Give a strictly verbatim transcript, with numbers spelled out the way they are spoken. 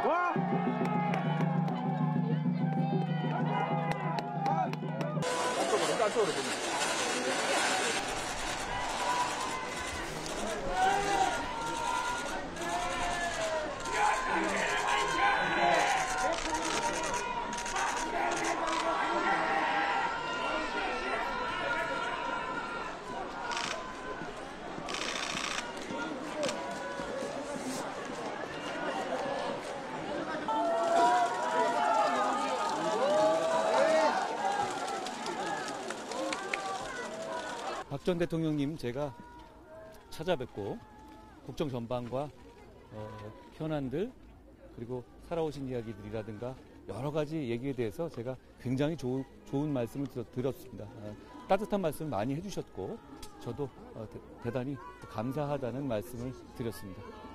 와! 안쪽으로, 안쪽으로 보면. 박 전 대통령님 제가 찾아뵙고 국정 전반과 어, 현안들 그리고 살아오신 이야기들이라든가 여러 가지 얘기에 대해서 제가 굉장히 조, 좋은 말씀을 드렸습니다. 어, 따뜻한 말씀을 많이 해주셨고 저도 어, 대, 대단히 감사하다는 말씀을 드렸습니다.